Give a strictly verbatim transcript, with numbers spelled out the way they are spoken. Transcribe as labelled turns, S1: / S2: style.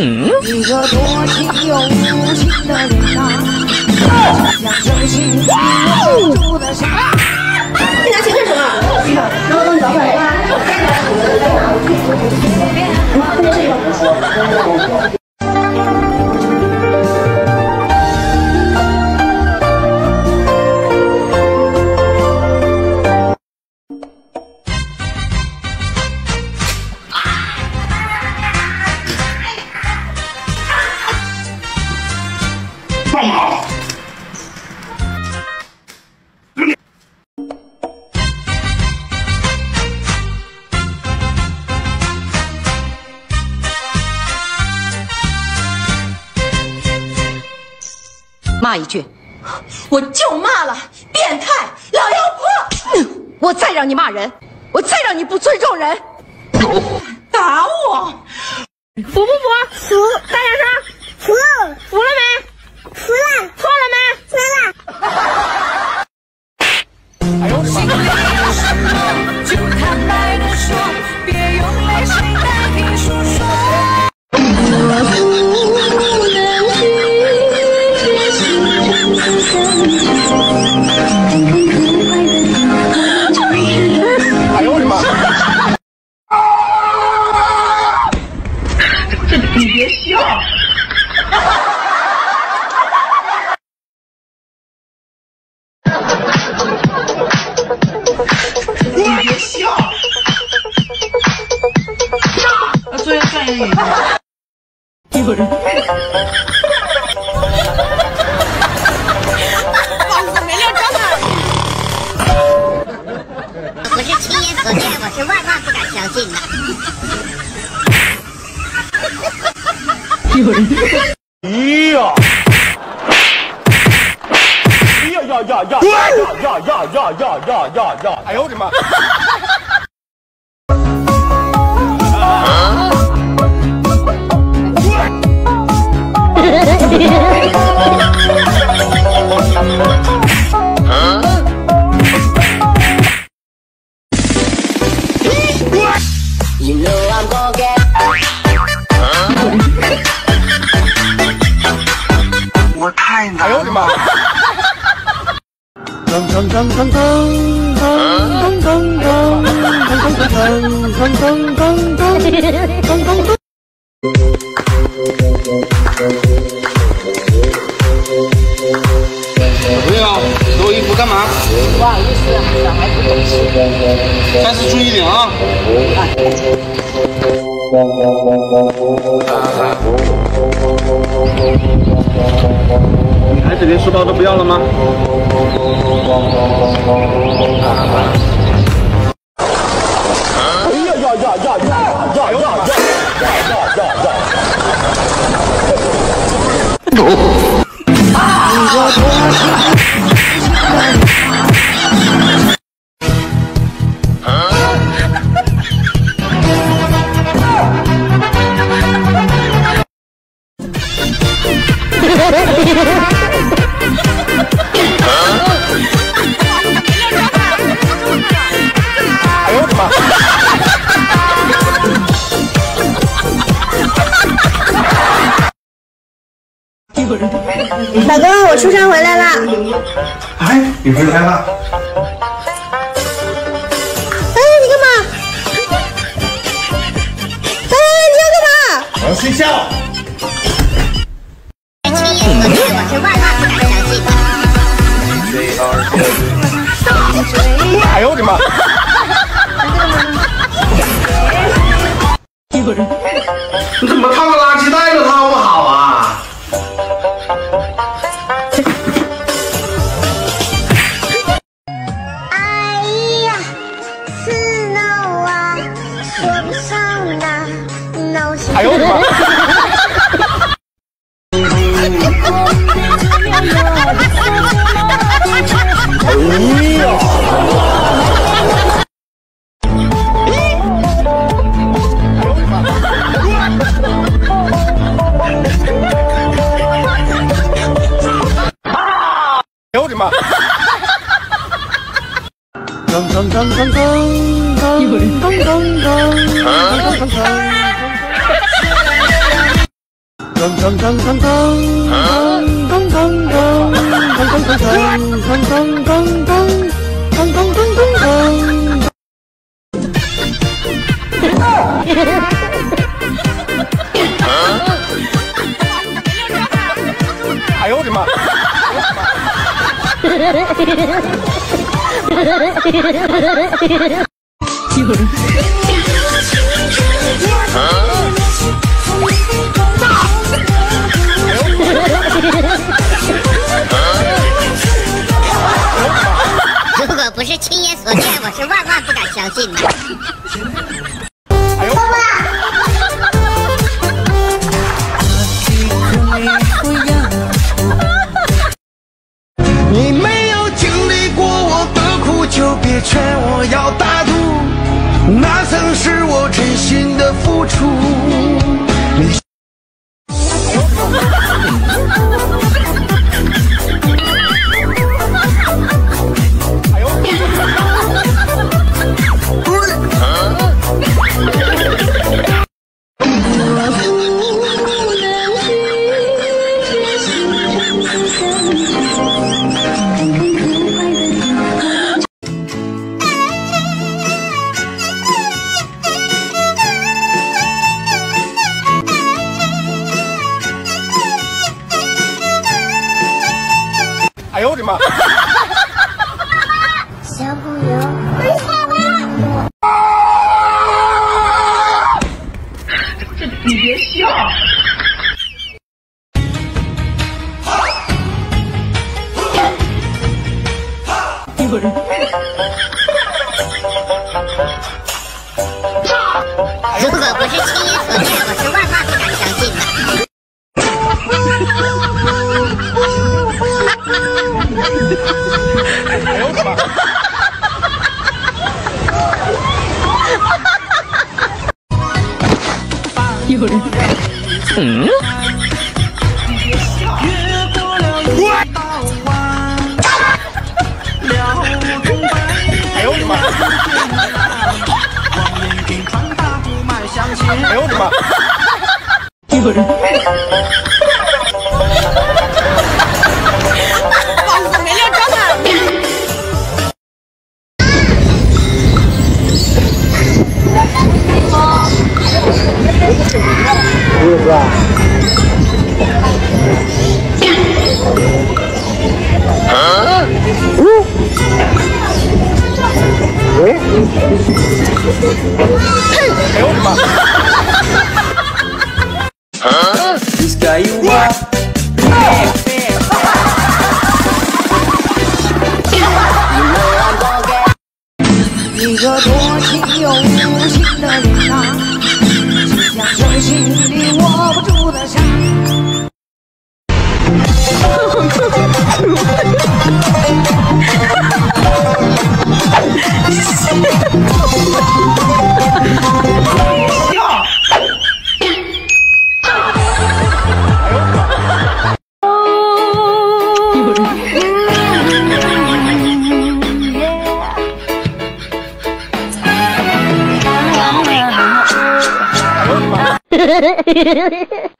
S1: 一个多情又无情的人呐，将真心寄我住的啥？
S2: 你拿钱干什么？然后帮你找出来。这件事一会儿不说。
S3: 干嘛？
S4: 骂一句，
S2: 我就骂了，变态，老妖婆！
S4: 嗯、我再让你骂人，我再让你不尊重人，
S2: 打我！
S5: 服不服？服！大点声！服了！服了没？服了！错了没？错了！
S1: 哎呦我的妈！就坦白的说，别用泪水代替诉说。
S3: 哎呦我的妈！这你别笑。你别笑。
S2: 我作业算英语。
S4: 有人。
S6: 不是亲眼所见，我是万万不敢相信的。
S4: 有人。
S3: 哎呀！哎呀呀呀呀呀呀呀呀呀呀呀呀！哎呦我的妈！我太难了！哎呦我的妈！噔噔噔噔噔噔噔噔噔噔噔噔噔噔噔。小朋友，脱衣服干嘛？
S4: 不好意思，小孩不懂事。
S3: 下次注意点啊！女孩子连书包都不要了吗？哎呀呀呀呀呀呀呀呀呀呀呀！哎呦我的妈！
S5: 老公，我出差回来啦！
S3: 哎，你回来了？
S5: 哎，你干嘛？哎，你要干嘛？
S3: 我要睡觉。
S6: 亲眼所见，我是万万不敢相信的。
S3: 哎呦我的妈！你怎么套个垃圾袋都套不好啊？
S5: 哎呀，是闹啊，说不上啊，闹心。
S3: 哎呦我的妈！哎呀！哎呦我的妈！噔噔噔噔噔噔噔噔噔噔噔。 哎呦我的妈！
S1: 有人。
S6: 如果不是亲眼所见，我是万万不敢相信的。
S3: 哎呦！
S7: 你没有经历过我的苦，就别劝我要大度，那曾是我真心的付出。你
S3: 哎呦我的妈！
S6: 小朋友，
S4: 你别笑。
S1: 有人。
S6: 如果不是亲眼所见，我是万万不敢相信的。
S3: 哎呦我的妈！
S1: 有人。
S3: 嗯？哎呦我的妈！哎呦我的妈！
S1: 有人。
S3: 哎呦我的妈！This guy you are.
S1: 一个多情又无情的人啊，就像手心里握不住的沙。
S5: 嘿嘿嘿嘿嘿。